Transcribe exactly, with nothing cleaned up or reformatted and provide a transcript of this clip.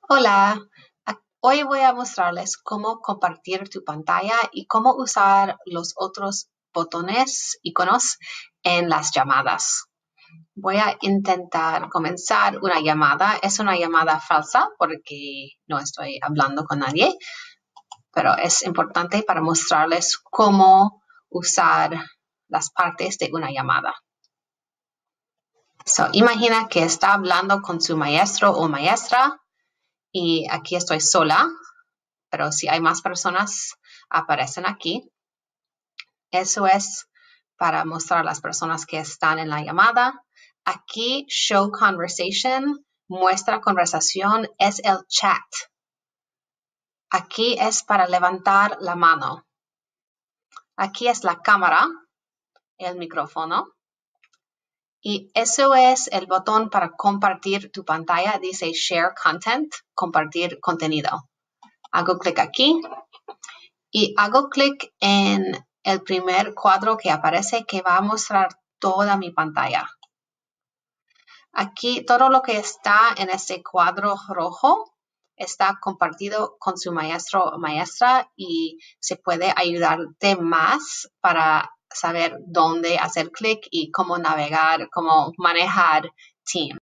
Hola, a- hoy voy a mostrarles cómo compartir tu pantalla y cómo usar los otros botones, iconos en las llamadas. Voy a intentar comenzar una llamada. Es una llamada falsa porque no estoy hablando con nadie, pero es importante para mostrarles cómo usar las partes de una llamada. So, imagina que está hablando con su maestro o maestra y aquí estoy sola. Pero si hay más personas, aparecen aquí. Eso es para mostrar a las personas que están en la llamada. Aquí, Show Conversation, muestra conversación, es el chat. Aquí es para levantar la mano. Aquí es la cámara, el micrófono. Y eso es el botón para compartir tu pantalla. Dice Share Content, compartir contenido. Hago clic aquí. Y hago clic en el primer cuadro que aparece que va a mostrar toda mi pantalla. Aquí todo lo que está en este cuadro rojo está compartido con su maestro o maestra y se puede ayudarte más para saber dónde hacer clic y cómo navegar, cómo manejar Teams.